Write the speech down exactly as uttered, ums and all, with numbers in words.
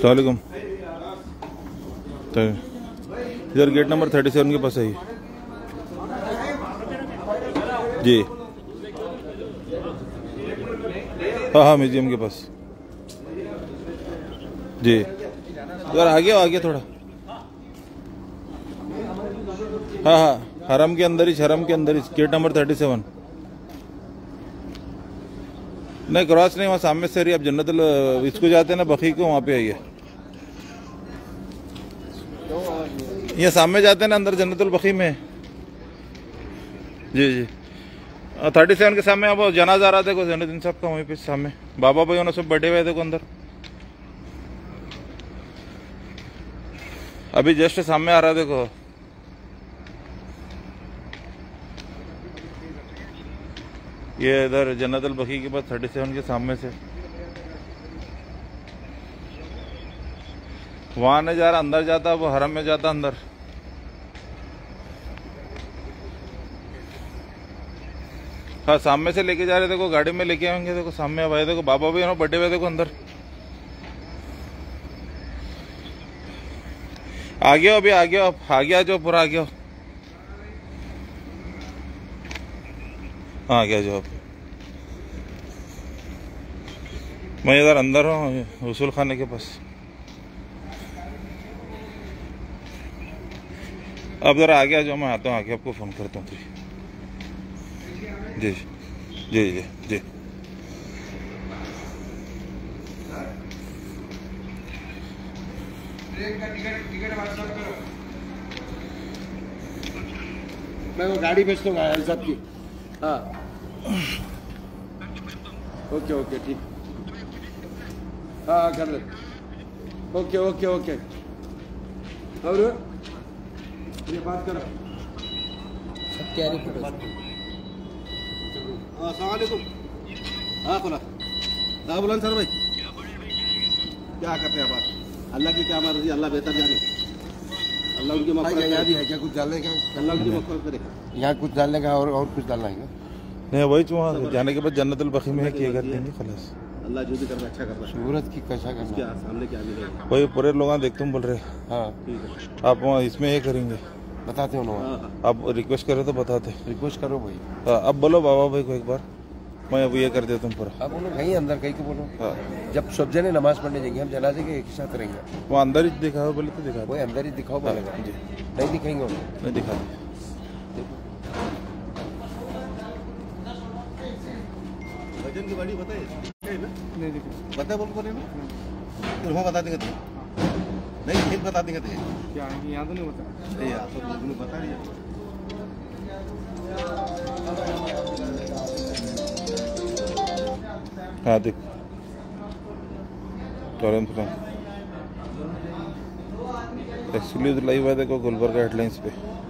अस्सलाम वालेकुम। तो इधर गेट नंबर थर्टी सेवन के पास है जी। हाँ हाँ म्यूजियम के पास जी। इधर आगे आगे थोड़ा। हाँ हाँ हरम के अंदर ही, हरम के अंदर ही, गेट नंबर थर्टी सेवन। नहीं क्रॉस नहीं, वहाँ सामने से रही आप जन्नतुल इसको जाते हैं ना बखी को, वहाँ पे आइए। ये सामने जाते हैं ना अंदर जन्नतुल बखी में। जी जी थर्टी सेवन के सामने अब जनाजा आ रहा था जैनुद्दीन साहब का, वहीं पे सामने बाबा भाई उन्होंने सब बैठे हुए थे को अंदर। अभी जस्ट सामने आ रहा देखो। ये इधर जन्नतुल बखी के पास थर्टी सेवन के सामने से वहां नहीं जा रहा, अंदर जाता, वो हरम में जाता अंदर। हाँ सामने से लेके जा रहे थे को, गाड़ी में लेके आएंगे देखो, सामने अब आए देखो बाबा भी उन्होंने बड़े हुए देखो अंदर। आगे हो अभी, आगे हो, आगे आ जाओ, पूरा आगे हो। हाँ आगे आ जाओ। मैं इधर अंदर हूँ उसूल खाने के पास। अब जरा आगे आ जाओ, मैं आता हूँ आगे, आपको फोन करता हूँ। जी जी जी जी मैं वो गाड़ी भेज दूंगा साहब की। हाँ ओके ओके ठीक। हाँ कर ले। Okay okay okay. और ये बात करो सब क्या रही फोटो। अस्सलाम वालेकुम। हाँ खुला। हाँ बुलान सर भाई, क्या करते हैं बात? अल्लाह की क्या मर्जी, अल्लाह बेहतर जाने। अल्लाह उनकी मग़फ़िरत करे। भी है क्या कुछ डालने का? अल्लाह उनकी मग़फ़िरत करे। यहाँ कुछ डालने का और और कुछ डालना है क्या? नहीं वही वहाँ जाने के बाद जन्नतुल बखी में है किया कर देंगे खलास। अल्लाह जो भी करना अच्छा कर रहा है। सूरत की कैसा करना है सामने क्या मिलेगा? वही पूरे लोग देख तुम बोल रहे। हाँ ठीक है। आप वहाँ इसमें ये करेंगे, बताते हो ना? आप रिक्वेस्ट करो तो बताते। रिक्वेस्ट करो भाई। हाँ अब बोलो बाबा भाई को एक बार, मैं अब ये कर देता हूँ पूरा। आप बोलो कहीं अंदर कहीं को बोलो। हाँ जब सब जने नमाज पढ़ने जाएंगे, हम जनाजे के एक ही साथ रहेंगे। वो अंदर ही दिखाओ बोले तो दिखा। वो अंदर ही दिखाओ बोलेगा जी, नहीं दिखाएंगे उन्हें, नहीं दिखा। वजन की गाड़ी बताइए नहीं पता बोल पा रहे ना, फिर वहाँ बता देंगे तो नहीं, फिर बता देंगे तो क्या यहाँ तो नहीं बता नहीं, आप तो तुम्हें बता रही है। हाँ देख तुरंत एक्चुअली लाइव है देखो गुलबर्गा हेडलाइंस पे।